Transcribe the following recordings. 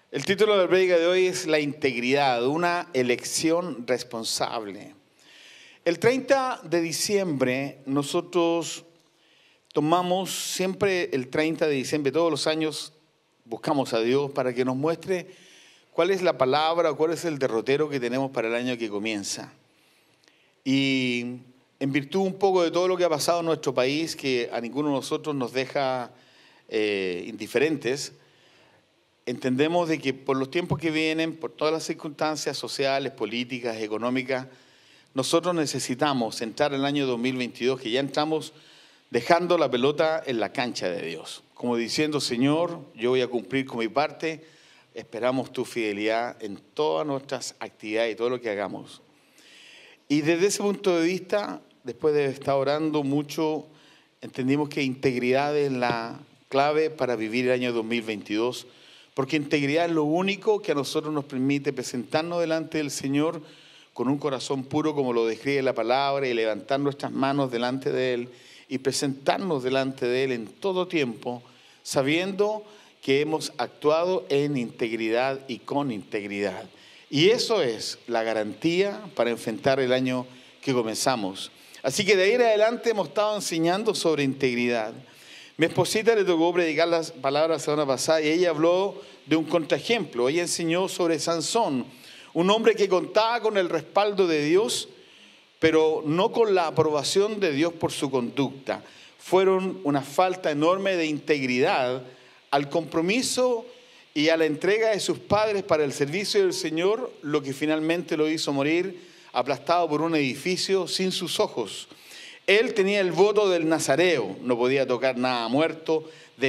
El título de la prédica de hoy es La integridad, una elección responsable. El 30 de diciembre nosotros tomamos siempre el 30 de diciembre, todos los años buscamos a Dios para que nos muestre cuál es la palabra o cuál es el derrotero que tenemos para el año que comienza. Y en virtud un poco de todo lo que ha pasado en nuestro país, que a ninguno de nosotros nos deja indiferentes, entendemos de que por los tiempos que vienen, por todas las circunstancias sociales, políticas, económicas, nosotros necesitamos entrar al año 2022, que ya entramos dejando la pelota en la cancha de Dios. Como diciendo, Señor, yo voy a cumplir con mi parte, esperamos tu fidelidad en todas nuestras actividades y todo lo que hagamos. Y desde ese punto de vista, después de estar orando mucho, entendimos que integridad es la clave para vivir el año 2022, porque integridad es lo único que a nosotros nos permite presentarnos delante del Señor con un corazón puro, como lo describe la palabra, y levantar nuestras manos delante de Él y presentarnos delante de Él en todo tiempo, sabiendo que hemos actuado en integridad y con integridad. Y eso es la garantía para enfrentar el año que comenzamos. Así que de ahí en adelante hemos estado enseñando sobre integridad. Mi esposita le tocó predicar las palabras la semana pasada y ella habló de un contraejemplo. Ella enseñó sobre Sansón, un hombre que contaba con el respaldo de Dios, pero no con la aprobación de Dios por su conducta. Fueron una falta enorme de integridad al compromiso y a la entrega de sus padres para el servicio del Señor, lo que finalmente lo hizo morir aplastado por un edificio sin sus ojos. Él tenía el voto del nazareo, no podía tocar nada muerto,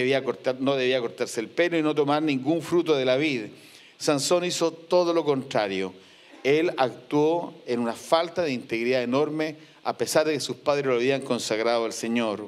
no debía cortarse el pelo y no tomar ningún fruto de la vid. Sansón hizo todo lo contrario. Él actuó en una falta de integridad enorme, a pesar de que sus padres lo habían consagrado al Señor.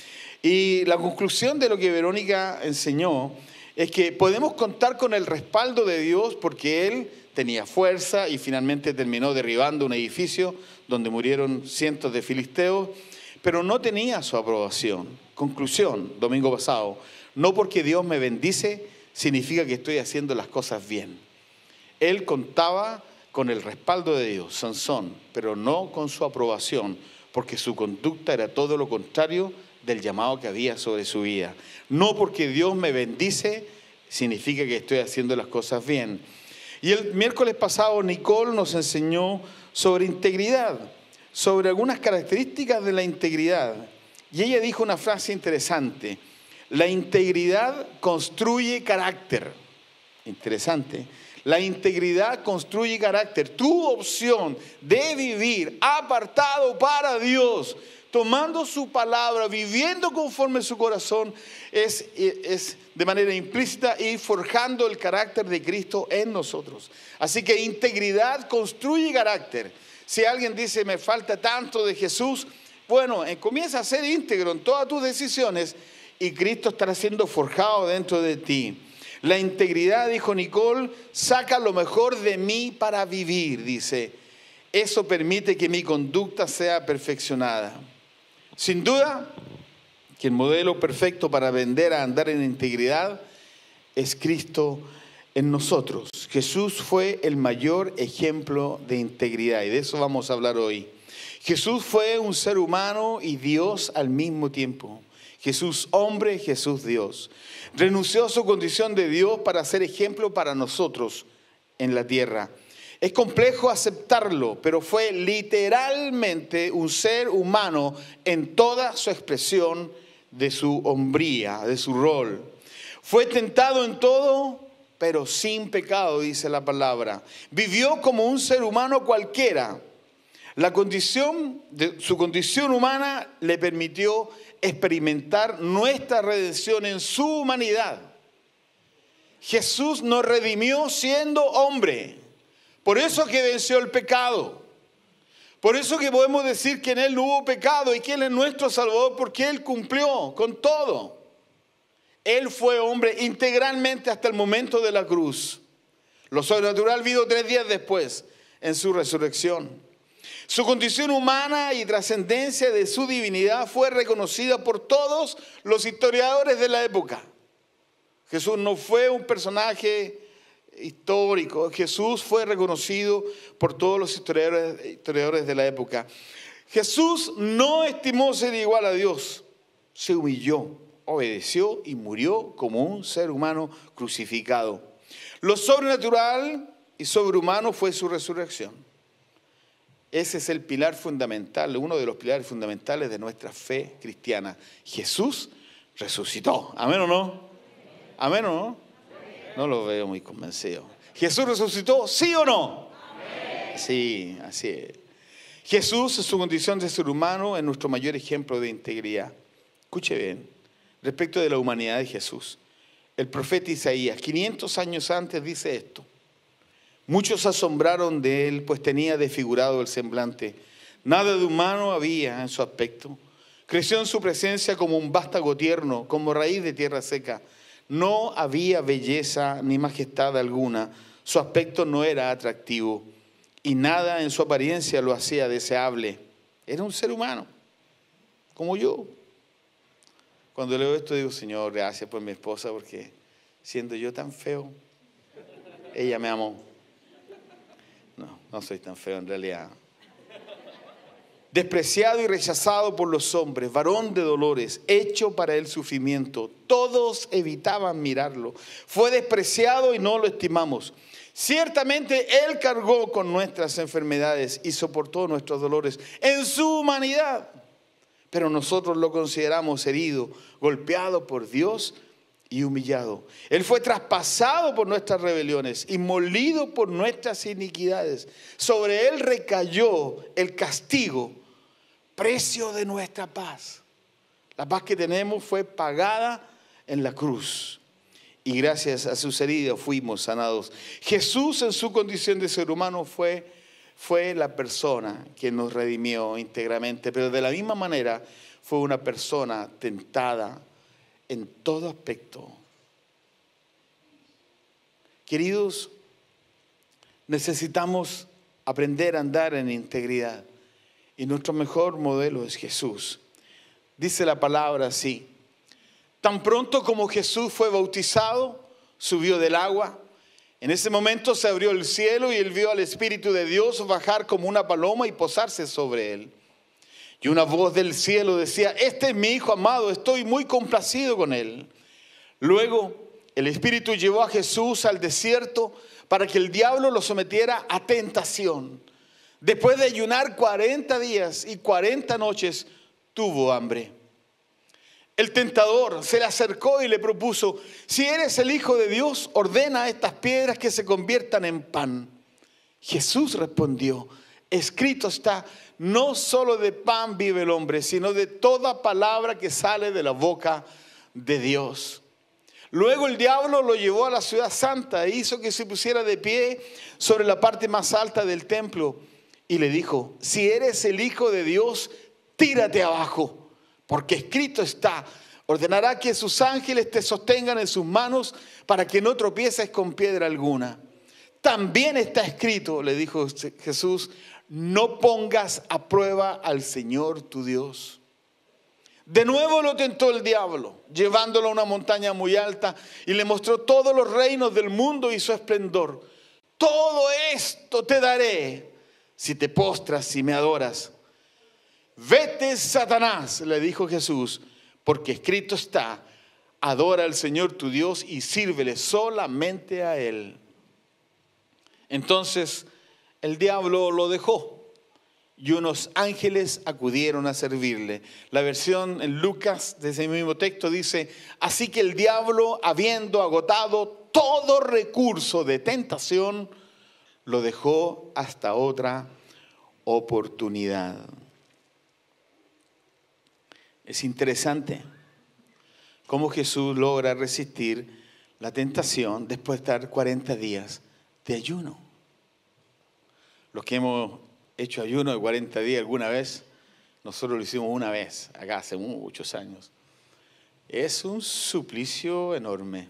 Y la conclusión de lo que Verónica enseñó es que podemos contar con el respaldo de Dios porque Él tenía fuerza y finalmente terminó derribando un edificio donde murieron cientos de filisteos, pero no tenía su aprobación. Conclusión, domingo pasado, no porque Dios me bendice significa que estoy haciendo las cosas bien. Él contaba con el respaldo de Dios, Sansón, pero no con su aprobación, porque su conducta era todo lo contrario del llamado que había sobre su vida. No porque Dios me bendice significa que estoy haciendo las cosas bien. Y el miércoles pasado Nicole nos enseñó sobre integridad, sobre algunas características de la integridad. Y ella dijo una frase interesante: la integridad construye carácter. Interesante. La integridad construye carácter. Tu opción de vivir apartado para Dios, tomando su palabra, viviendo conforme su corazón, es de manera implícita y forjando el carácter de Cristo en nosotros. Así que integridad construye carácter. Si alguien dice, me falta tanto de Jesús, bueno, comienza a ser íntegro en todas tus decisiones y Cristo estará siendo forjado dentro de ti. La integridad, dijo Nicole, saca lo mejor de mí para vivir, dice. Eso permite que mi conducta sea perfeccionada. Sin duda que el modelo perfecto para aprender a andar en integridad es Cristo en nosotros. Jesús fue el mayor ejemplo de integridad y de eso vamos a hablar hoy. Jesús fue un ser humano y Dios al mismo tiempo. Jesús hombre, Jesús Dios. Renunció a su condición de Dios para ser ejemplo para nosotros en la tierra. Es complejo aceptarlo, pero fue literalmente un ser humano en toda su expresión de su hombría, de su rol. Fue tentado en todo, pero sin pecado, dice la palabra. Vivió como un ser humano cualquiera. Su condición humana le permitió experimentar nuestra redención en su humanidad. Jesús nos redimió siendo hombre. Por eso que venció el pecado. Por eso que podemos decir que en Él no hubo pecado y que Él es nuestro Salvador, porque Él cumplió con todo. Él fue hombre integralmente hasta el momento de la cruz. Lo sobrenatural vino 3 días después en su resurrección. Su condición humana y trascendencia de su divinidad fue reconocida por todos los historiadores de la época. Jesús no fue un personaje histórico. Jesús fue reconocido por todos los historiadores de la época. Jesús no estimó ser igual a Dios. Se humilló, obedeció y murió como un ser humano crucificado. Lo sobrenatural y sobrehumano fue su resurrección. Ese es el pilar fundamental, uno de los pilares fundamentales de nuestra fe cristiana. Jesús resucitó. ¿Amén o no? ¿Amén o no? No lo veo muy convencido. ¿Jesús resucitó? ¿Sí o no? Amén. Sí, así es. Jesús, en su condición de ser humano, es nuestro mayor ejemplo de integridad. Escuche bien, respecto de la humanidad de Jesús. El profeta Isaías, 500 años antes, dice esto. Muchos se asombraron de él, pues tenía desfigurado el semblante. Nada de humano había en su aspecto. Creció en su presencia como un vástago tierno, como raíz de tierra seca. No había belleza ni majestad alguna. Su aspecto no era atractivo y nada en su apariencia lo hacía deseable. Era un ser humano, como yo. Cuando leo esto digo, Señor, gracias por mi esposa, porque siendo yo tan feo, ella me amó. No soy tan feo en realidad. Despreciado y rechazado por los hombres, varón de dolores, hecho para el sufrimiento. Todos evitaban mirarlo. Fue despreciado y no lo estimamos. Ciertamente Él cargó con nuestras enfermedades y soportó nuestros dolores en su humanidad. Pero nosotros lo consideramos herido, golpeado por Dios y humillado. Él fue traspasado por nuestras rebeliones y molido por nuestras iniquidades. Sobre Él recayó el castigo, precio de nuestra paz. La paz que tenemos fue pagada en la cruz. Y gracias a sus heridas fuimos sanados. Jesús, en su condición de ser humano, fue la persona que nos redimió íntegramente. Pero de la misma manera fue una persona tentada en todo aspecto. Queridos, necesitamos aprender a andar en integridad. Y nuestro mejor modelo es Jesús. Dice la palabra así. Tan pronto como Jesús fue bautizado, subió del agua. En ese momento se abrió el cielo y él vio al Espíritu de Dios bajar como una paloma y posarse sobre él. Y una voz del cielo decía, este es mi Hijo amado, estoy muy complacido con él. Luego el Espíritu llevó a Jesús al desierto para que el diablo lo sometiera a tentación. Después de ayunar 40 días y 40 noches, tuvo hambre. El tentador se le acercó y le propuso, si eres el Hijo de Dios, ordena a estas piedras que se conviertan en pan. Jesús respondió, escrito está, no solo de pan vive el hombre, sino de toda palabra que sale de la boca de Dios. Luego el diablo lo llevó a la ciudad santa e hizo que se pusiera de pie sobre la parte más alta del templo. Y le dijo, si eres el Hijo de Dios, tírate abajo. Porque escrito está, ordenará que sus ángeles te sostengan en sus manos para que no tropieces con piedra alguna. También está escrito, le dijo Jesús, no pongas a prueba al Señor tu Dios. De nuevo lo tentó el diablo, llevándolo a una montaña muy alta y le mostró todos los reinos del mundo y su esplendor. Todo esto te daré si te postras y me adoras. Vete, Satanás, le dijo Jesús, porque escrito está, adora al Señor tu Dios y sírvele solamente a Él. Entonces el diablo lo dejó y unos ángeles acudieron a servirle. La versión en Lucas de ese mismo texto dice, así que el diablo, habiendo agotado todo recurso de tentación, lo dejó hasta otra oportunidad. Es interesante cómo Jesús logra resistir la tentación después de estar 40 días de ayuno. Los que hemos hecho ayuno de 40 días alguna vez, nosotros lo hicimos una vez, acá hace muchos años. Es un suplicio enorme.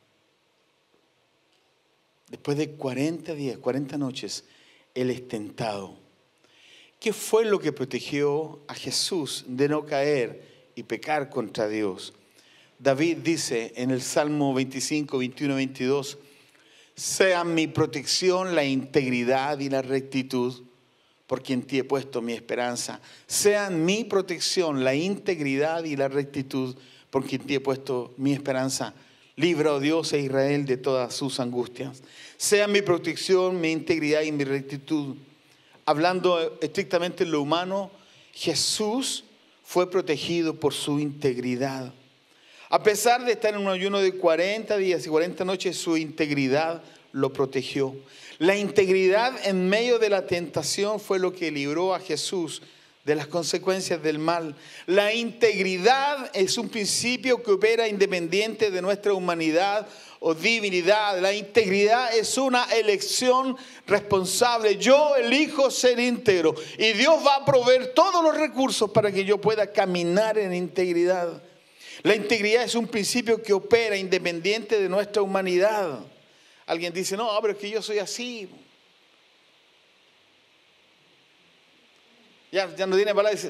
Después de 40 días, 40 noches, Él es tentado. ¿Qué fue lo que protegió a Jesús de no caer y pecar contra Dios? David dice en el Salmo 25, 21, 22, Sean mi protección la integridad y la rectitud, porque en ti he puesto mi esperanza. Sean mi protección la integridad y la rectitud, porque en ti he puesto mi esperanza. Libra, oh Dios, a Israel de todas sus angustias. Sean mi protección, mi integridad y mi rectitud. Hablando estrictamente en lo humano, Jesús fue protegido por su integridad. A pesar de estar en un ayuno de 40 días y 40 noches, su integridad lo protegió. La integridad en medio de la tentación fue lo que libró a Jesús de las consecuencias del mal. La integridad es un principio que opera independiente de nuestra humanidad o divinidad. La integridad es una elección responsable. Yo elijo ser íntegro y Dios va a proveer todos los recursos para que yo pueda caminar en integridad. La integridad es un principio que opera independiente de nuestra humanidad. Alguien dice, no, pero es que yo soy así. Ya no tiene palabras.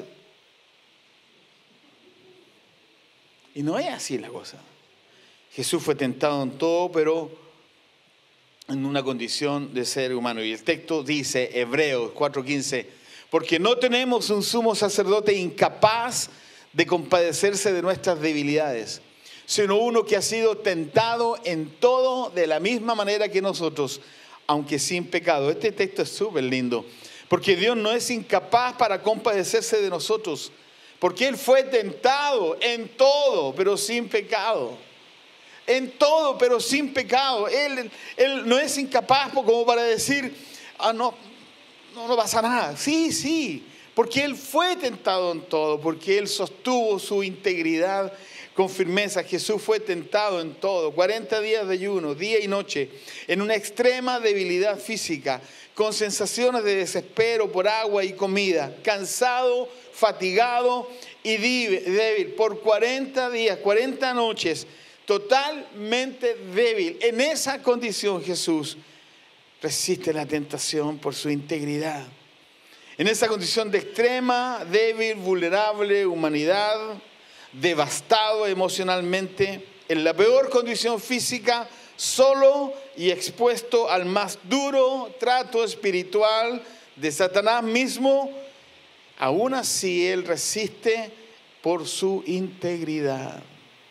Y no es así la cosa. Jesús fue tentado en todo, pero en una condición de ser humano. Y el texto dice, Hebreos 4:15, porque no tenemos un sumo sacerdote incapaz de compadecerse de nuestras debilidades, sino uno que ha sido tentado en todo de la misma manera que nosotros, aunque sin pecado. Este texto es súper lindo, porque Dios no es incapaz para compadecerse de nosotros, porque Él fue tentado en todo, pero sin pecado. En todo, pero sin pecado. Él no es incapaz como para decir, no pasa nada. Sí, porque Él fue tentado en todo, porque Él sostuvo su integridad con firmeza. Jesús fue tentado en todo, 40 días de ayuno, día y noche, en una extrema debilidad física, con sensaciones de desespero por agua y comida, cansado, fatigado y débil, por 40 días, 40 noches, totalmente débil. En esa condición Jesús resiste la tentación por su integridad. En esa condición de extrema, débil, vulnerable humanidad, devastado emocionalmente, en la peor condición física, solo y expuesto al más duro trato espiritual de Satanás mismo, aún así Él resiste por su integridad.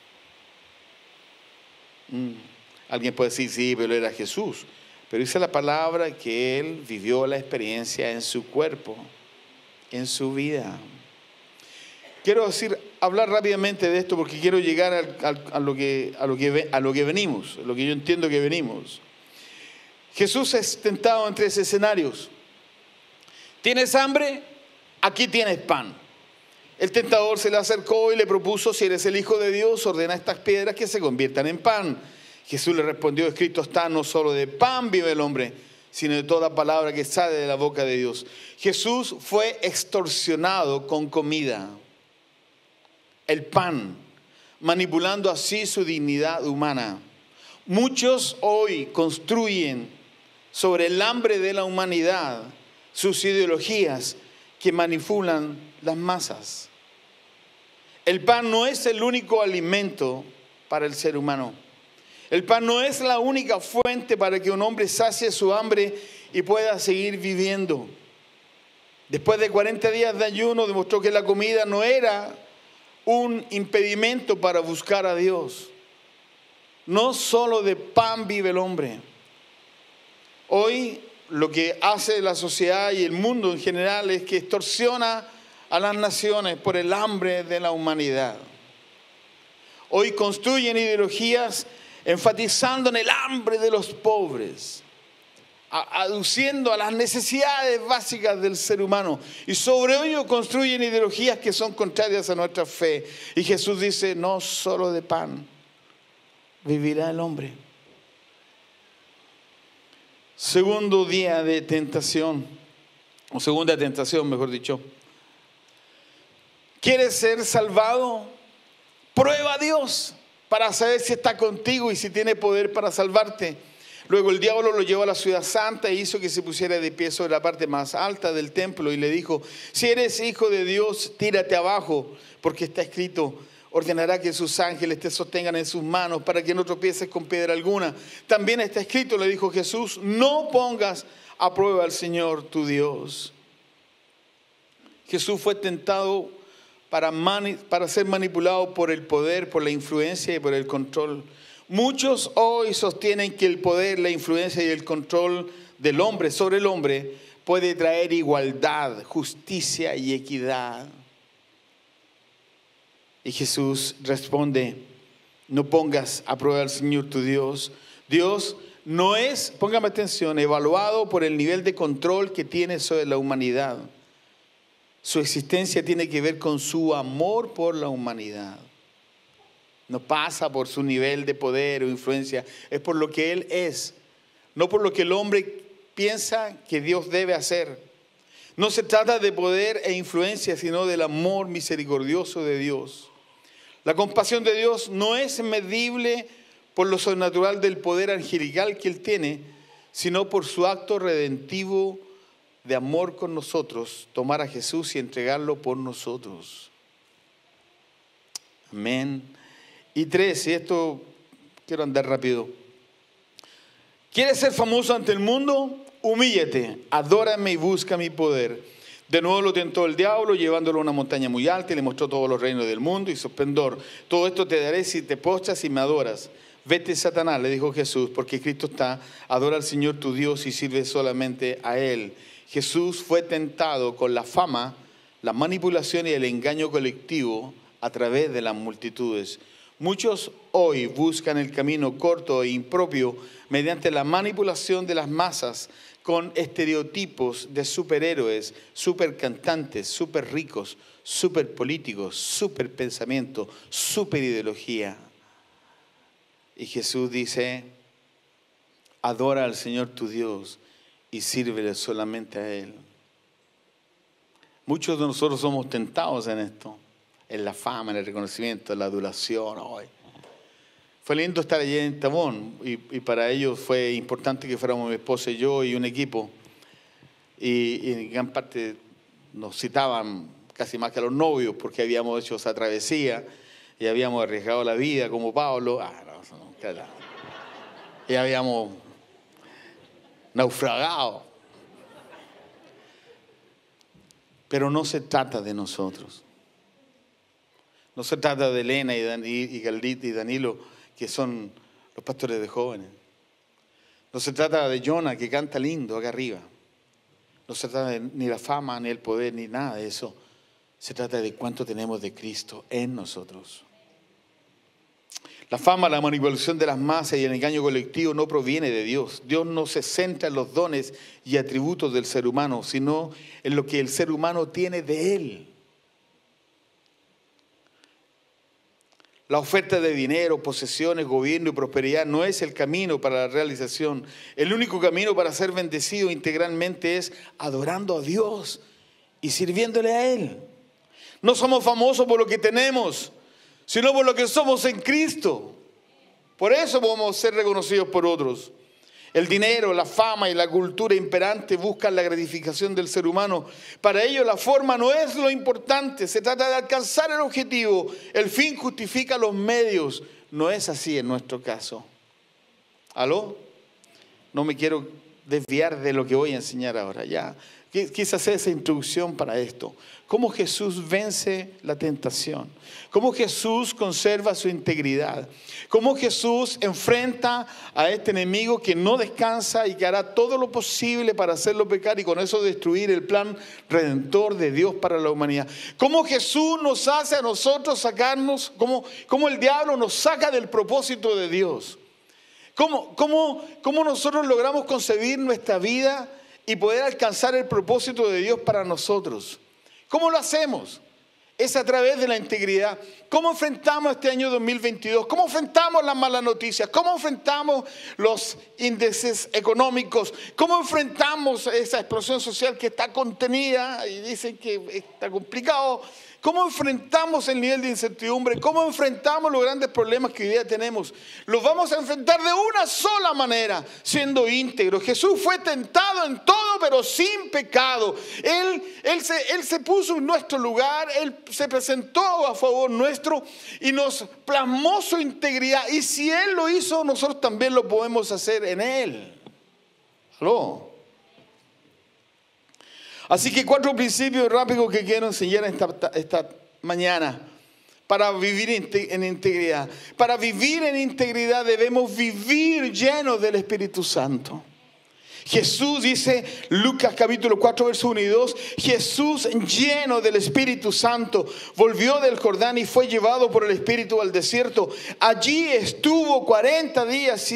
Alguien puede decir, sí, pero era Jesús. Pero dice la palabra que Él vivió la experiencia en su cuerpo, en su vida. Quiero hablar rápidamente de esto porque quiero llegar a lo que venimos, lo que yo entiendo que venimos. Jesús es tentado en 3 escenarios. ¿Tienes hambre? Aquí tienes pan. El tentador se le acercó y le propuso, si eres el Hijo de Dios, ordena a estas piedras que se conviertan en pan. Jesús le respondió, escrito está, no solo de pan vive el hombre, sino de toda palabra que sale de la boca de Dios. Jesús fue extorsionado con comida, el pan, manipulando así su dignidad humana. Muchos hoy construyen sobre el hambre de la humanidad sus ideologías que manipulan las masas. El pan no es el único alimento para el ser humano. El pan no es la única fuente para que un hombre sacie su hambre y pueda seguir viviendo. Después de 40 días de ayuno demostró que la comida no era un impedimento para buscar a Dios. No solo de pan vive el hombre. Hoy lo que hace la sociedad y el mundo en general es que extorsiona a las naciones por el hambre de la humanidad. Hoy construyen ideologías enfatizando en el hambre de los pobres, aduciendo a las necesidades básicas del ser humano, y sobre ello construyen ideologías que son contrarias a nuestra fe. Y Jesús dice, no solo de pan vivirá el hombre. Segundo día de tentación, o segunda tentación, mejor dicho. ¿Quieres ser salvado? Prueba a Dios para saber si está contigo y si tiene poder para salvarte. Luego el diablo lo llevó a la ciudad santa e hizo que se pusiera de pie sobre la parte más alta del templo y le dijo, si eres hijo de Dios, tírate abajo, porque está escrito, ordenará que sus ángeles te sostengan en sus manos para que no tropieces con piedra alguna. También está escrito, le dijo Jesús, no pongas a prueba al Señor tu Dios. Jesús fue tentado para ser manipulado por el poder, por la influencia y por el control. Muchos hoy sostienen que el poder, la influencia y el control del hombre sobre el hombre puede traer igualdad, justicia y equidad. Y Jesús responde, no pongas a prueba al Señor tu Dios. Dios no es, póngame atención, evaluado por el nivel de control que tiene sobre la humanidad. Su existencia tiene que ver con su amor por la humanidad. No pasa por su nivel de poder o influencia, es por lo que Él es, no por lo que el hombre piensa que Dios debe hacer. No se trata de poder e influencia, sino del amor misericordioso de Dios. La compasión de Dios no es medible por lo sobrenatural del poder angelical que Él tiene, sino por su acto redentivo de amor con nosotros, tomar a Jesús y entregarlo por nosotros. Amén. Y 3, y esto quiero andar rápido. ¿Quieres ser famoso ante el mundo? Humíllate, adórame y busca mi poder. De nuevo lo tentó el diablo, llevándolo a una montaña muy alta y le mostró todos los reinos del mundo y su esplendor. Todo esto te daré si te postras y me adoras. Vete, Satanás, le dijo Jesús, porque escrito está, adora al Señor tu Dios y sirve solamente a Él. Jesús fue tentado con la fama, la manipulación y el engaño colectivo a través de las multitudes. Muchos hoy buscan el camino corto e impropio mediante la manipulación de las masas con estereotipos de superhéroes, supercantantes, super ricos, super políticos, super pensamiento, super ideología. Y Jesús dice, adora al Señor tu Dios y sírvele solamente a Él. Muchos de nosotros somos tentados en esto, en la fama, en el reconocimiento, en la adulación. Hoy fue lindo estar allí en Tabón y para ellos fue importante que fuéramos mi esposa y yo y un equipo. Y en gran parte nos citaban casi más que a los novios porque habíamos hecho esa travesía y habíamos arriesgado la vida como Pablo. Y habíamos naufragado. Pero no se trata de nosotros. No se trata de Elena y Galdit y Danilo, que son los pastores de jóvenes. No se trata de Jonah, que canta lindo acá arriba. No se trata de ni la fama, ni el poder, ni nada de eso. Se trata de cuánto tenemos de Cristo en nosotros. La fama, la manipulación de las masas y el engaño colectivo no proviene de Dios. Dios no se centra en los dones y atributos del ser humano, sino en lo que el ser humano tiene de Él. La oferta de dinero, posesiones, gobierno y prosperidad no es el camino para la realización. El único camino para ser bendecido integralmente es adorando a Dios y sirviéndole a Él. No somos famosos por lo que tenemos, sino por lo que somos en Cristo. Por eso podemos ser reconocidos por otros. El dinero, la fama y la cultura imperante buscan la gratificación del ser humano. Para ello la forma no es lo importante, se trata de alcanzar el objetivo. El fin justifica los medios. No es así en nuestro caso. ¿Aló? No me quiero desviar de lo que voy a enseñar ahora. Ya, quise hacer esa introducción para esto. Cómo Jesús vence la tentación. Cómo Jesús conserva su integridad. Cómo Jesús enfrenta a este enemigo que no descansa y que hará todo lo posible para hacerlo pecar y con eso destruir el plan redentor de Dios para la humanidad. Cómo Jesús nos hace a nosotros sacarnos, cómo el diablo nos saca del propósito de Dios. Cómo nosotros logramos concebir nuestra vida y poder alcanzar el propósito de Dios para nosotros. ¿Cómo lo hacemos? Es a través de la integridad. ¿Cómo enfrentamos este año 2022? ¿Cómo enfrentamos las malas noticias? ¿Cómo enfrentamos los índices económicos? ¿Cómo enfrentamos esa explosión social que está contenida y dicen que está complicado? ¿Cómo enfrentamos el nivel de incertidumbre? ¿Cómo enfrentamos los grandes problemas que hoy día tenemos? Los vamos a enfrentar de una sola manera, siendo íntegros. Jesús fue tentado en todo, pero sin pecado. Él se puso en nuestro lugar, Él se presentó a favor nuestro y nos plasmó su integridad. Y si Él lo hizo, nosotros también lo podemos hacer en Él. ¿Aló? Así que 4 principios rápidos que quiero enseñar esta mañana para vivir en integridad. Para vivir en integridad debemos vivir llenos del Espíritu Santo. Jesús dice, Lucas capítulo 4, verso 1 y 2, Jesús lleno del Espíritu Santo volvió del Jordán y fue llevado por el Espíritu al desierto. Allí estuvo 40 días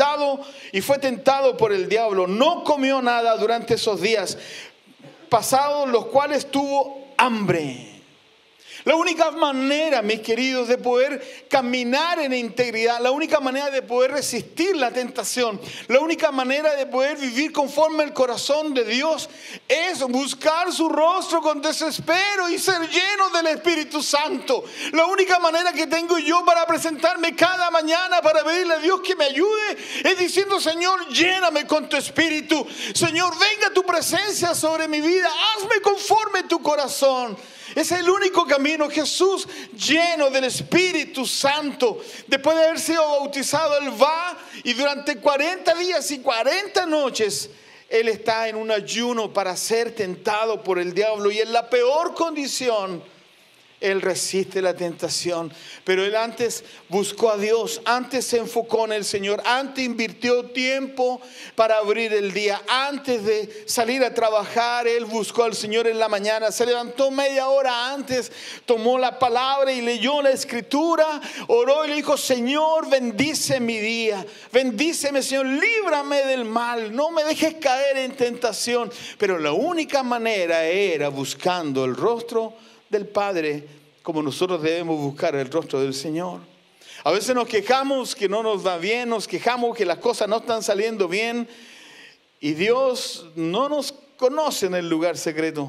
y fue tentado por el diablo. No comió nada durante esos días, pasados los cuales tuvo hambre. La única manera, mis queridos, de poder caminar en integridad, la única manera de poder resistir la tentación, la única manera de poder vivir conforme al corazón de Dios es buscar su rostro con desespero y ser lleno del Espíritu Santo. La única manera que tengo yo para presentarme cada mañana para pedirle a Dios que me ayude es diciendo: Señor, lléname con tu Espíritu. Señor, venga tu presencia sobre mi vida. Hazme conforme tu corazón. Es el único camino. Jesús lleno del Espíritu Santo, después de haber sido bautizado, Él va y durante 40 días y 40 noches Él está en un ayuno para ser tentado por el diablo. Y en la peor condición Él resiste la tentación, pero Él antes buscó a Dios, antes se enfocó en el Señor, antes invirtió tiempo para abrir el día. Antes de salir a trabajar, Él buscó al Señor en la mañana, se levantó media hora antes, tomó la palabra y leyó la Escritura, oró y le dijo: Señor, bendice mi día, bendíceme, Señor, líbrame del mal, no me dejes caer en tentación. Pero la única manera era buscando el rostro del Padre, como nosotros debemos buscar el rostro del Señor. A veces nos quejamos que no nos va bien, nos quejamos que las cosas no están saliendo bien, y Dios no nos conoce en el lugar secreto.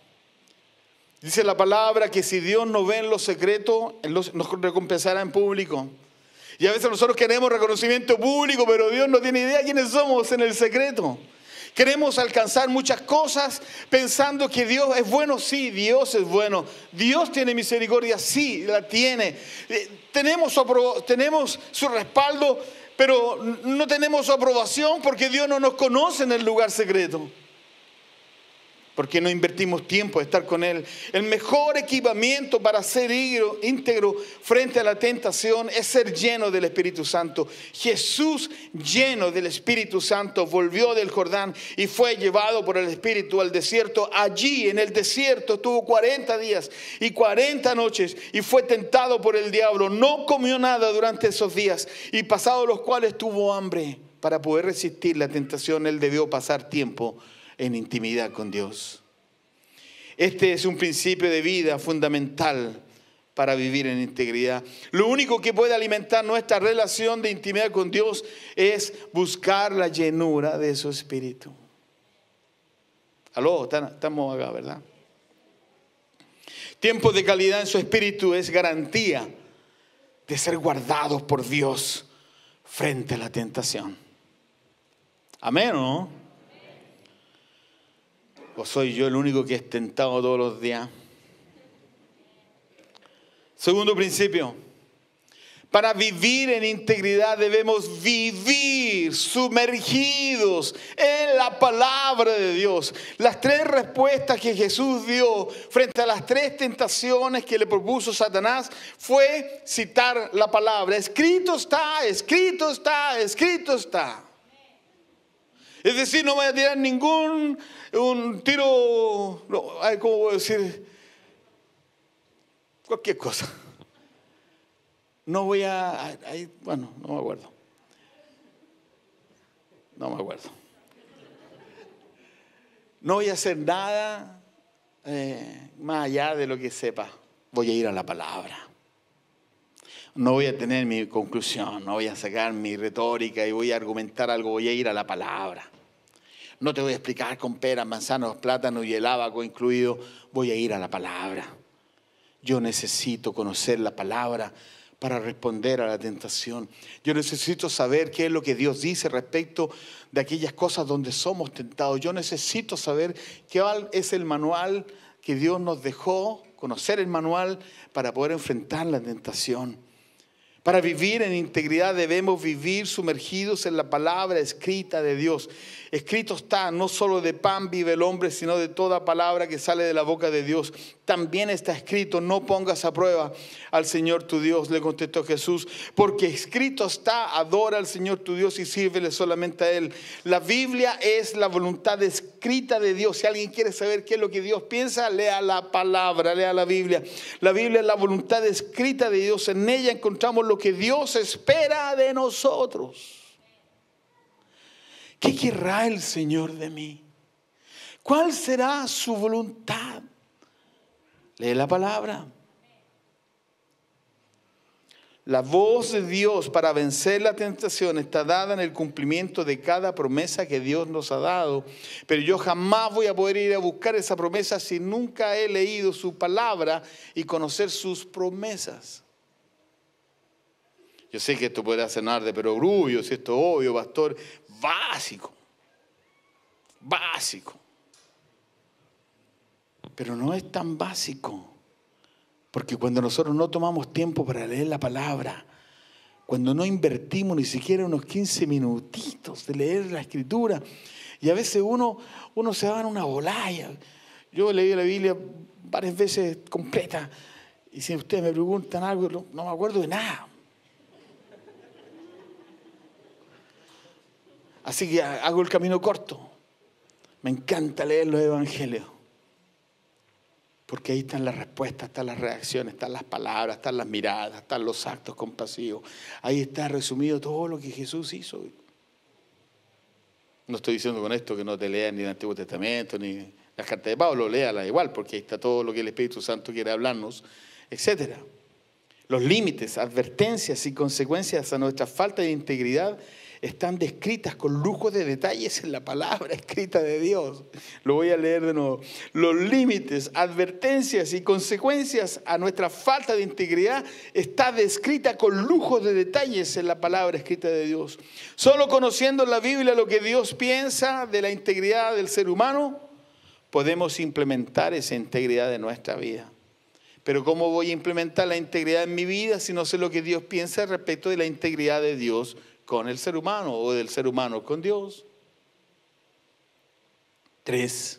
Dice la palabra que si Dios nos ve en lo secreto, nos recompensará en público. Y a veces nosotros queremos reconocimiento público, pero Dios no tiene idea quiénes somos en el secreto. Queremos alcanzar muchas cosas pensando que Dios es bueno. Sí, Dios es bueno. Dios tiene misericordia. Sí, la tiene. Tenemos su respaldo, pero no tenemos su aprobación porque Dios no nos conoce en el lugar secreto. Porque no invertimos tiempo en estar con Él. El mejor equipamiento para ser íntegro frente a la tentación es ser lleno del Espíritu Santo. Jesús, lleno del Espíritu Santo, volvió del Jordán y fue llevado por el Espíritu al desierto. Allí en el desierto estuvo 40 días y 40 noches y fue tentado por el diablo. No comió nada durante esos días y pasados los cuales tuvo hambre. Para poder resistir la tentación, Él debió pasar tiempo en intimidad con Dios. Este es un principio de vida fundamental para vivir en integridad. Lo único que puede alimentar nuestra relación de intimidad con Dios es buscar la llenura de su Espíritu. Aló, estamos acá, ¿verdad? Tiempo de calidad en su Espíritu es garantía de ser guardados por Dios frente a la tentación. Amén, ¿no? ¿O soy yo el único que es tentado todos los días? Segundo principio. Para vivir en integridad debemos vivir sumergidos en la palabra de Dios. Las 3 respuestas que Jesús dio frente a las 3 tentaciones que le propuso Satanás fue citar la palabra. Escrito está, escrito está, escrito está. Es decir, no voy a tirar un tiro, no, ¿cómo voy a decir? Cualquier cosa. No voy bueno, no me acuerdo. No voy a hacer nada más allá de lo que sepa. Voy a ir a la palabra. No voy a tener mi conclusión, no voy a sacar mi retórica y voy a argumentar algo, voy a ir a la palabra. No te voy a explicar con peras, manzanos, plátanos y el ábaco incluido, voy a ir a la palabra. Yo necesito conocer la palabra para responder a la tentación. Yo necesito saber qué es lo que Dios dice respecto de aquellas cosas donde somos tentados. Yo necesito saber qué es el manual que Dios nos dejó, conocer el manual para poder enfrentar la tentación. Para vivir en integridad debemos vivir sumergidos en la palabra escrita de Dios. Escrito está, no solo de pan vive el hombre, sino de toda palabra que sale de la boca de Dios. También está escrito, no pongas a prueba al Señor tu Dios, le contestó Jesús. Porque escrito está, adora al Señor tu Dios y sírvele solamente a Él. La Biblia es la voluntad escrita de Dios. Si alguien quiere saber qué es lo que Dios piensa, lea la palabra, lea la Biblia. La Biblia es la voluntad escrita de Dios. En ella encontramos lo que Dios espera de nosotros. ¿Qué querrá el Señor de mí? ¿Cuál será su voluntad? Lee la palabra. La voz de Dios para vencer la tentación está dada en el cumplimiento de cada promesa que Dios nos ha dado. Pero yo jamás voy a poder ir a buscar esa promesa si nunca he leído su palabra y conocer sus promesas. Yo sé que esto puede sonar de perogrullo, si esto es obvio, pastor. Básico. Pero no es tan básico. Porque cuando nosotros no tomamos tiempo para leer la palabra, cuando no invertimos ni siquiera unos 15 minutitos de leer la Escritura, y a veces uno se va en una bolaya. Yo leí la Biblia varias veces completa, y si ustedes me preguntan algo, no me acuerdo de nada. Así que hago el camino corto. Me encanta leer los evangelios. Porque ahí están las respuestas, están las reacciones, están las palabras, están las miradas, están los actos compasivos. Ahí está resumido todo lo que Jesús hizo. No estoy diciendo con esto que no te leas ni el Antiguo Testamento, ni las cartas de Pablo, léalas igual, porque ahí está todo lo que el Espíritu Santo quiere hablarnos, etc. Los límites, advertencias y consecuencias a nuestra falta de integridad están descritas con lujo de detalles en la palabra escrita de Dios. Lo voy a leer de nuevo. Los límites, advertencias y consecuencias a nuestra falta de integridad está descrita con lujo de detalles en la palabra escrita de Dios. Solo conociendo en la Biblia lo que Dios piensa de la integridad del ser humano, podemos implementar esa integridad en nuestra vida. Pero ¿cómo voy a implementar la integridad en mi vida si no sé lo que Dios piensa respecto de la integridad de Dios con el ser humano o del ser humano con Dios? 3.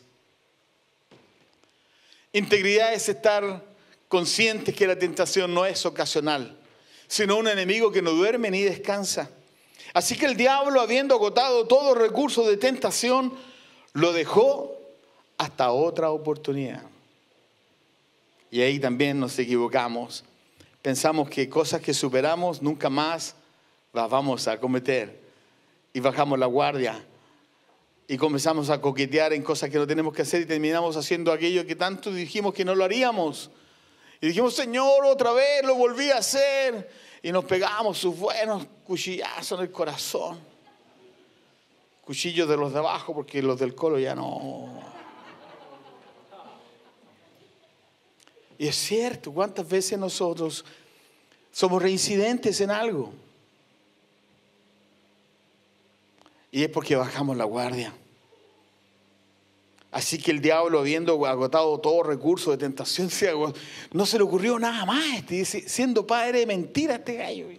Integridad es estar conscientes que la tentación no es ocasional, sino un enemigo que no duerme ni descansa. Así que el diablo, habiendo agotado todo recurso de tentación, lo dejó hasta otra oportunidad. Y ahí también nos equivocamos. Pensamos que cosas que superamos nunca más las vamos a cometer. Y bajamos la guardia. Y comenzamos a coquetear en cosas que no tenemos que hacer y terminamos haciendo aquello que tanto dijimos que no lo haríamos. Y dijimos, Señor, otra vez lo volví a hacer. Y nos pegamos sus buenos cuchillazos en el corazón. Cuchillos de los de abajo, porque los del colo ya no. Y es cierto, ¿cuántas veces nosotros somos reincidentes en algo? Y es porque bajamos la guardia. Así que el diablo, habiendo agotado todo recurso de tentación, no se le ocurrió nada más. Siendo padre de mentira este gallo.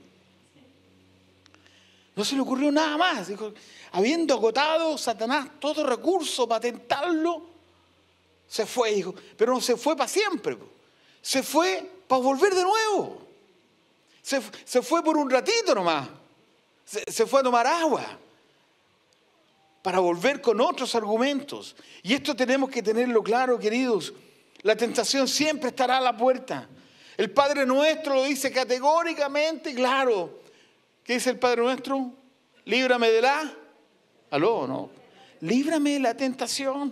No se le ocurrió nada más. Dijo, habiendo agotado Satanás todo recurso para tentarlo, se fue. Dijo, pero no se fue para siempre. Se fue para volver de nuevo. Se fue por un ratito nomás. Se fue a tomar agua. Para volver con otros argumentos. Y esto tenemos que tenerlo claro, queridos. La tentación siempre estará a la puerta. El Padre Nuestro lo dice categóricamente claro. ¿Qué dice el Padre Nuestro? Líbrame de la... ¿Aló? No. Líbrame de la tentación.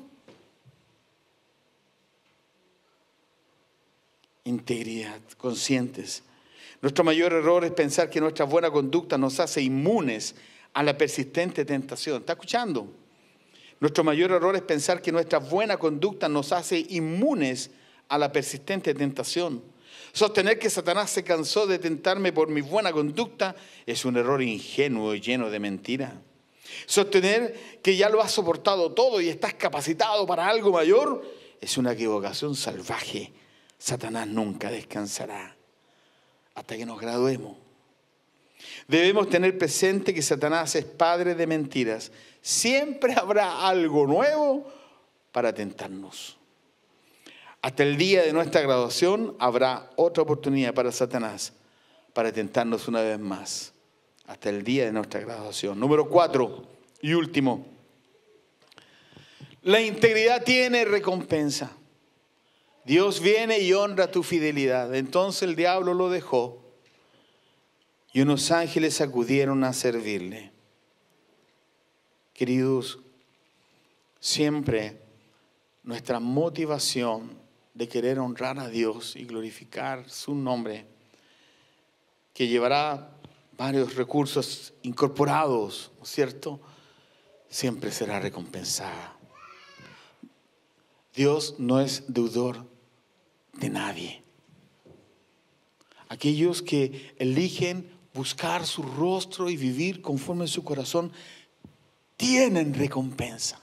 Integridad, conscientes. Nuestro mayor error es pensar que nuestra buena conducta nos hace inmunes a la persistente tentación. ¿Está escuchando? Nuestro mayor error es pensar que nuestra buena conducta nos hace inmunes a la persistente tentación. Sostener que Satanás se cansó de tentarme por mi buena conducta es un error ingenuo y lleno de mentira. Sostener que ya lo has soportado todo y estás capacitado para algo mayor es una equivocación salvaje. Satanás nunca descansará hasta que nos graduemos. Debemos tener presente que Satanás es padre de mentiras. Siempre habrá algo nuevo para tentarnos. Hasta el día de nuestra graduación habrá otra oportunidad para Satanás para tentarnos una vez más. Hasta el día de nuestra graduación. Número 4 y último. La integridad tiene recompensa. Dios viene y honra tu fidelidad. Entonces el diablo lo dejó y unos ángeles acudieron a servirle. Queridos, siempre nuestra motivación de querer honrar a Dios y glorificar su nombre, que llevará varios recursos incorporados, ¿no es cierto?, siempre será recompensada. Dios no es deudor de nadie. Aquellos que eligen buscar su rostro y vivir conforme a su corazón tienen recompensa.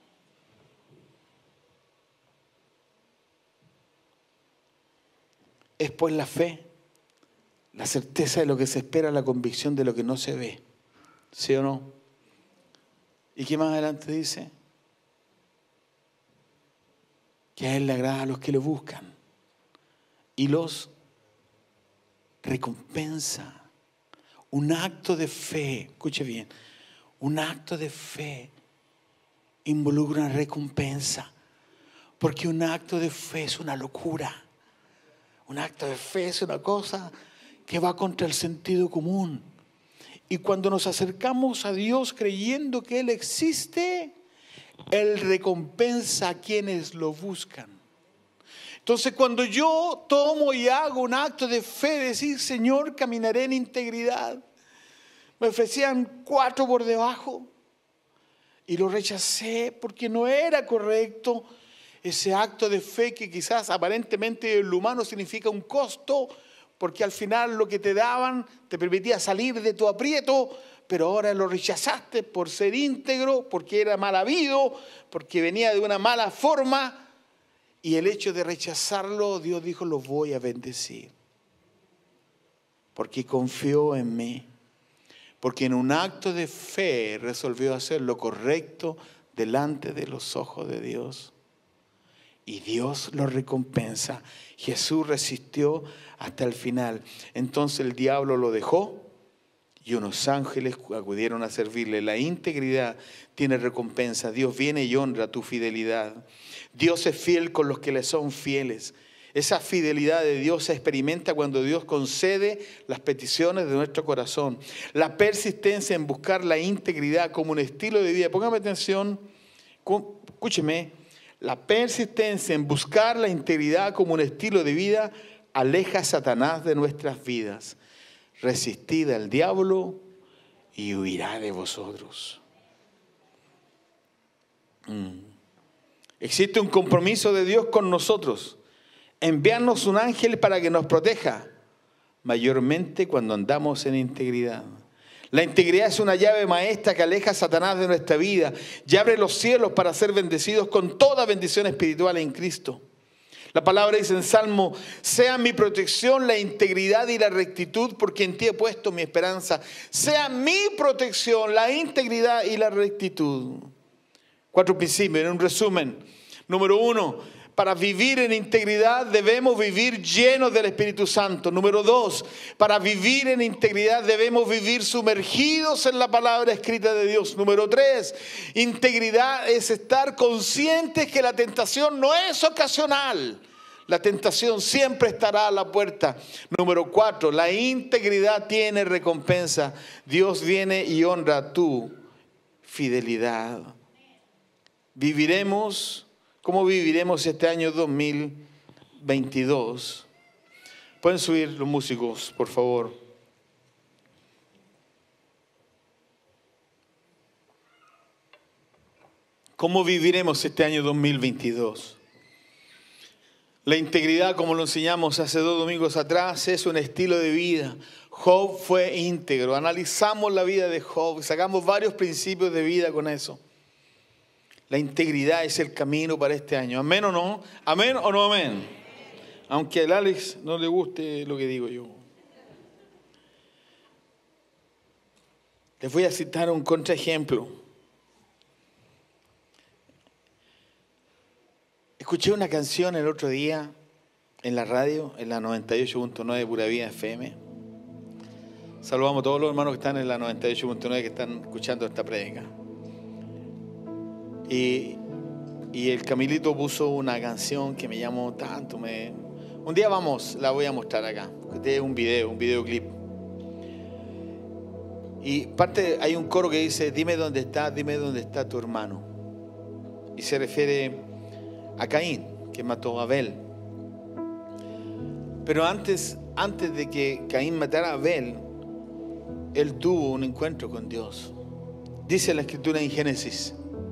Es pues la fe, la certeza de lo que se espera, la convicción de lo que no se ve. ¿Sí o no? ¿Y qué más adelante dice? Que a Él le agrada a los que lo buscan y los recompensa. Un acto de fe, escuche bien, un acto de fe involucra una recompensa, porque un acto de fe es una locura. Un acto de fe es una cosa que va contra el sentido común. Y cuando nos acercamos a Dios creyendo que Él existe, Él recompensa a quienes lo buscan. Entonces, cuando yo tomo y hago un acto de fe, decir, Señor, caminaré en integridad. Me ofrecían 4 por debajo y lo rechacé porque no era correcto. Ese acto de fe que quizás aparentemente en lo humano significa un costo, porque al final lo que te daban te permitía salir de tu aprieto, pero ahora lo rechazaste por ser íntegro, porque era mal habido, porque venía de una mala forma, y el hecho de rechazarlo, Dios dijo, lo voy a bendecir, porque confió en mí, porque en un acto de fe resolvió hacer lo correcto delante de los ojos de Dios. Y Dios lo recompensa. Jesús resistió hasta el final. Entonces el diablo lo dejó y unos ángeles acudieron a servirle. La integridad tiene recompensa. Dios viene y honra tu fidelidad. Dios es fiel con los que le son fieles. Esa fidelidad de Dios se experimenta cuando Dios concede las peticiones de nuestro corazón. La persistencia en buscar la integridad como un estilo de vida. Póngame atención, escúcheme. La persistencia en buscar la integridad como un estilo de vida aleja a Satanás de nuestras vidas. Resistid al diablo y huirá de vosotros. Existe un compromiso de Dios con nosotros. Enviarnos un ángel para que nos proteja, mayormente cuando andamos en integridad. La integridad es una llave maestra que aleja a Satanás de nuestra vida y abre los cielos para ser bendecidos con toda bendición espiritual en Cristo. La palabra dice en Salmo, sea mi protección la integridad y la rectitud, porque en ti he puesto mi esperanza. Sea mi protección la integridad y la rectitud. 4 principios, en un resumen. Número 1, para vivir en integridad debemos vivir llenos del Espíritu Santo. Número 2, para vivir en integridad debemos vivir sumergidos en la palabra escrita de Dios. Número 3, integridad es estar conscientes que la tentación no es ocasional. La tentación siempre estará a la puerta. Número 4, la integridad tiene recompensa. Dios viene y honra tu fidelidad. Viviremos. ¿Cómo viviremos este año 2022? Pueden subir los músicos, por favor. ¿Cómo viviremos este año 2022? La integridad, como lo enseñamos hace 2 domingos atrás, es un estilo de vida. Job fue íntegro. Analizamos la vida de Job, sacamos varios principios de vida con eso. La integridad es el camino para este año. ¿Amén o no? ¿Amén o no amén? Aunque al Alex no le guste lo que digo yo. Les voy a citar un contraejemplo. Escuché una canción el otro día en la radio, en la 98.9 Pura Vida FM. Saludamos a todos los hermanos que están en la 98.9 que están escuchando esta prédica. Y el Camilito puso una canción que me llamó tanto. Un día la voy a mostrar acá. Este es un videoclip. Y hay un coro que dice, dime dónde está tu hermano. Y se refiere a Caín, que mató a Abel. Pero antes de que Caín matara a Abel, él tuvo un encuentro con Dios. Dice la Escritura en Génesis.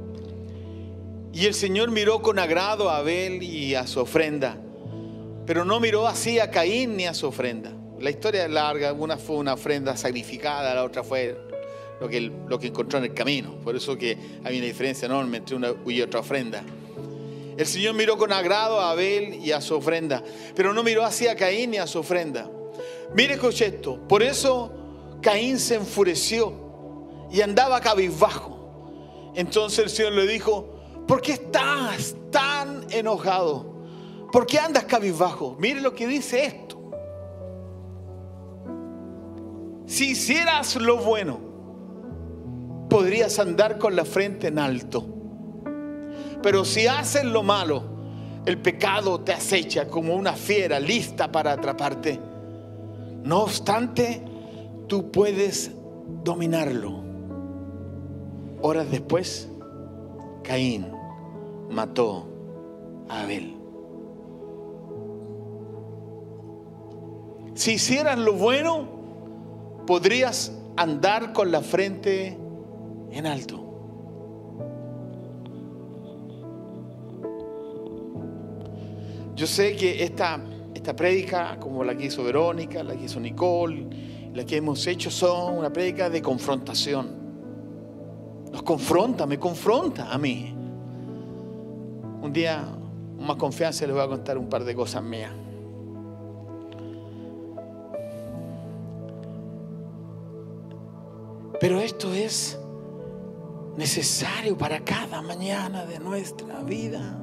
Y el Señor miró con agrado a Abel y a su ofrenda, pero no miró así a Caín ni a su ofrenda. La historia es larga, una fue una ofrenda sacrificada, la otra fue lo que encontró en el camino. Por eso que hay una diferencia enorme entre una y otra ofrenda. El Señor miró con agrado a Abel y a su ofrenda, pero no miró así a Caín ni a su ofrenda. Mire, escuche esto. Por eso Caín se enfureció y andaba cabizbajo. Entonces el Señor le dijo, ¿por qué estás tan enojado? ¿Por qué andas cabizbajo? Mire lo que dice esto. Si hicieras lo bueno, podrías andar con la frente en alto. Pero si haces lo malo, el pecado te acecha como una fiera lista para atraparte. No obstante, tú puedes dominarlo. Horas después, Caín mató a Abel. Si hicieras lo bueno, podrías andar con la frente en alto. Yo sé que esta prédica, como la que hizo Verónica, la que hizo Nicole, la que hemos hecho, son una prédica de confrontación. Nos confronta, me confronta a mí. Un día, con más confianza, les voy a contar un par de cosas mías. Pero esto es necesario para cada mañana de nuestra vida.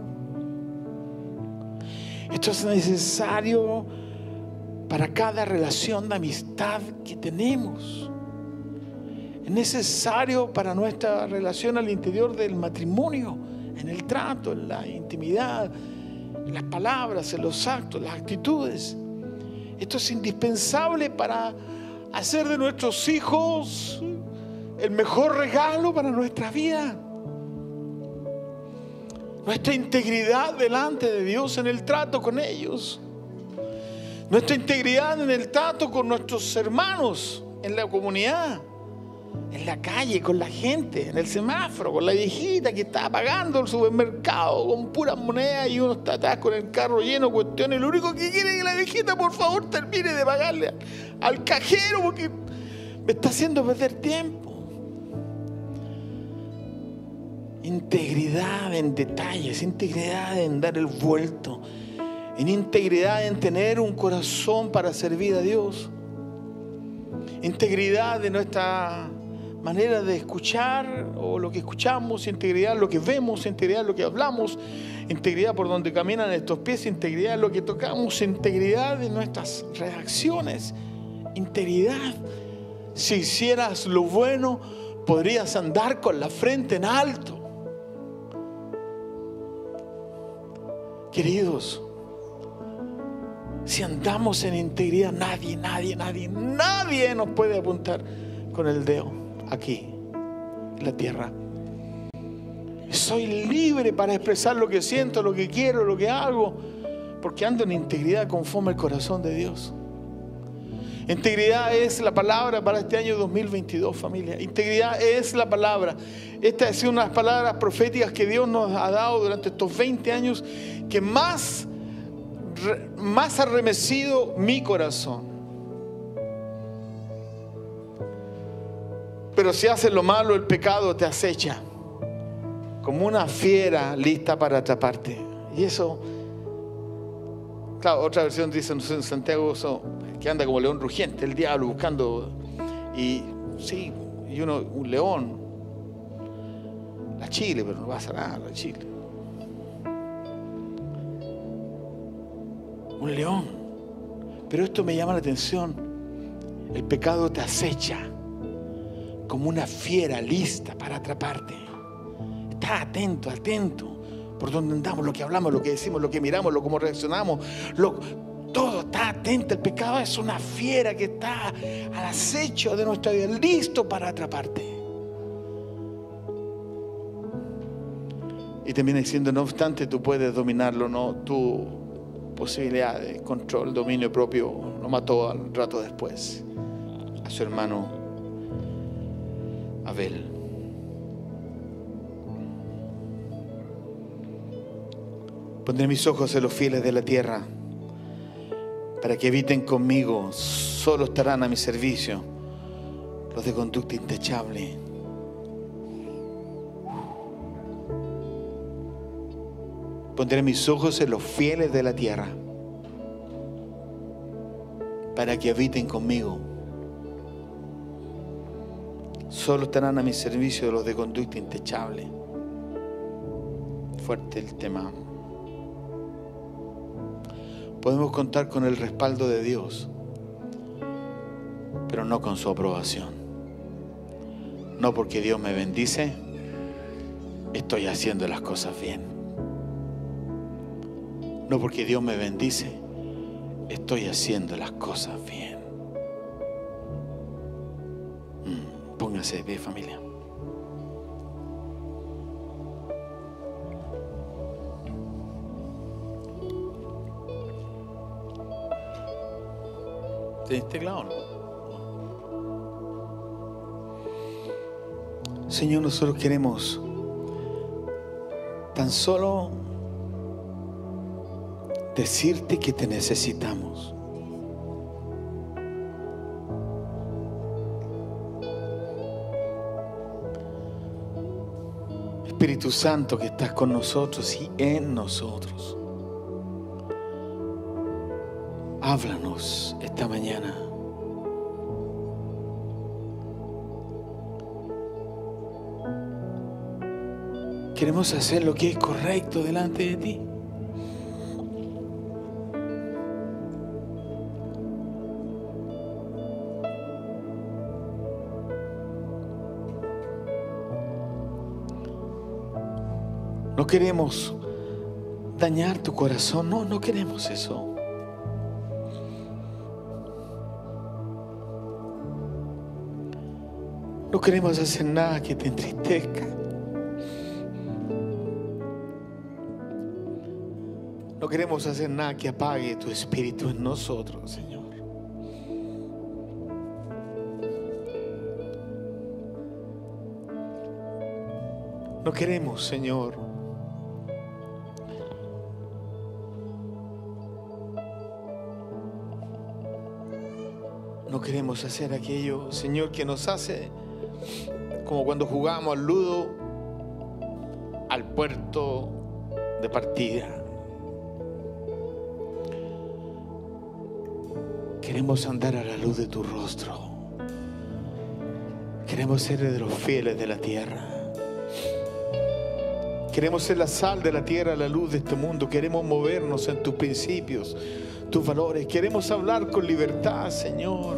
Esto es necesario para cada relación de amistad que tenemos. Es necesario para nuestra relación al interior del matrimonio, en el trato, en la intimidad, en las palabras, en los actos, las actitudes. Esto es indispensable para hacer de nuestros hijos el mejor regalo para nuestra vida. Nuestra integridad delante de Dios en el trato con ellos. Nuestra integridad en el trato con nuestros hermanos en la comunidad, en la calle, con la gente, en el semáforo, con la viejita que está pagando el supermercado con puras monedas y uno está atrás con el carro lleno de cuestiones. Lo único que quiere es que la viejita, por favor, termine de pagarle al cajero porque me está haciendo perder tiempo. Integridad en detalles, integridad en dar el vuelto, en integridad en tener un corazón para servir a Dios, integridad de nuestra manera de escuchar o lo que escuchamos, integridad en lo que vemos, integridad en lo que hablamos, integridad por donde caminan estos pies, integridad en lo que tocamos, integridad en nuestras reacciones, integridad. Si hicieras lo bueno, podrías andar con la frente en alto. Queridos, si andamos en integridad, nadie nos puede apuntar con el dedo aquí, en la tierra. Soy libre para expresar lo que siento, lo que quiero, lo que hago, porque ando en integridad conforme al corazón de Dios. Integridad es la palabra para este año 2022, familia. Integridad es la palabra. Esta es una de las palabras proféticas que Dios nos ha dado durante estos 20 años, que más más arremecido mi corazón. Pero si haces lo malo, el pecado te acecha como una fiera lista para atraparte. Y eso, claro, otra versión dice en Santiago que anda como león rugiente, el diablo buscando. Y sí, y uno, un león, la chile, pero no pasa nada, la chile. Un león. Pero esto me llama la atención. El pecado te acecha como una fiera lista para atraparte. Está atento, atento. Por donde andamos, lo que hablamos, lo que decimos, lo que miramos, cómo reaccionamos. Todo está atento. El pecado es una fiera que está al acecho de nuestra vida, listo para atraparte. Y termina diciendo, no obstante, tú puedes dominarlo, no, tu posibilidad de control, dominio propio, lo mató al rato después a su hermano Abel. Pondré mis ojos en los fieles de la tierra, para que habiten conmigo. Solo estarán a mi servicio los de conducta intachable. Pondré mis ojos en los fieles de la tierra, para que habiten conmigo. Solo estarán a mi servicio los de conducta intachable. Fuerte el tema. Podemos contar con el respaldo de Dios, pero no con su aprobación. No porque Dios me bendice, estoy haciendo las cosas bien. No porque Dios me bendice, estoy haciendo las cosas bien. Pónganse de pie, familia. ¿Tenés teclado o no? Señor, nosotros queremos tan solo decirte que te necesitamos. Espíritu Santo, que estás con nosotros y en nosotros, háblanos esta mañana. Queremos hacer lo que es correcto delante de ti. No queremos dañar tu corazón, no queremos eso. No queremos hacer nada que te entristezca. No queremos hacer nada que apague tu espíritu en nosotros, Señor. No queremos, Señor, no queremos hacer aquello, Señor, que nos hace como cuando jugamos al ludo al puerto de partida. Queremos andar a la luz de tu rostro. Queremos ser de los fieles de la tierra. Queremos ser la sal de la tierra, la luz de este mundo. Queremos movernos en tus principios, tus valores. Queremos hablar con libertad, Señor.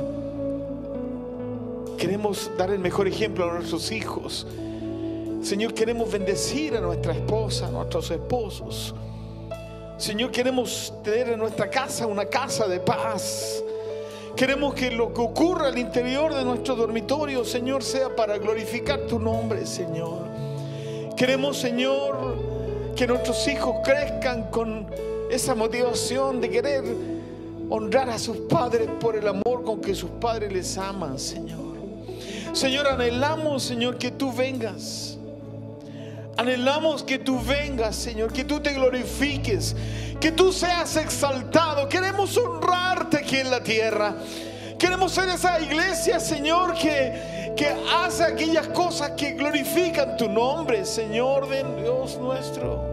Queremos dar el mejor ejemplo a nuestros hijos. Señor, queremos bendecir a nuestra esposa, a nuestros esposos. Señor, queremos tener en nuestra casa una casa de paz. Queremos que lo que ocurra al interior de nuestro dormitorio, Señor, sea para glorificar tu nombre, Señor. Queremos, Señor, que nuestros hijos crezcan con esa motivación de querer honrar a sus padres por el amor con que sus padres les aman, Señor. Señor, anhelamos, Señor, que tú vengas Anhelamos que tú vengas, Señor, que tú te glorifiques, que tú seas exaltado. Queremos honrarte aquí en la tierra. Queremos ser esa iglesia, Señor, que hace aquellas cosas que glorifican tu nombre, Señor de Dios nuestro.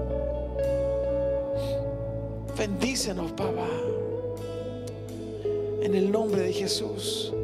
Bendícenos, papá, en el nombre de Jesús.